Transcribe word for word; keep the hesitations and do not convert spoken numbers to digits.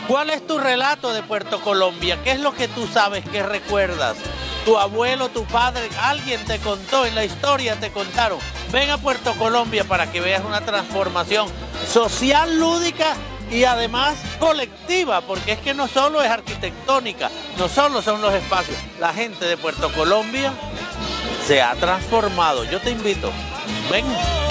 ¿Cuál es tu relato de Puerto Colombia? ¿Qué es lo que tú sabes, qué recuerdas? Tu abuelo, tu padre, alguien te contó, en la historia te contaron. Ven a Puerto Colombia para que veas una transformación social, lúdica y además colectiva, porque es que no solo es arquitectónica, no solo son los espacios. La gente de Puerto Colombia se ha transformado. Yo te invito, ven.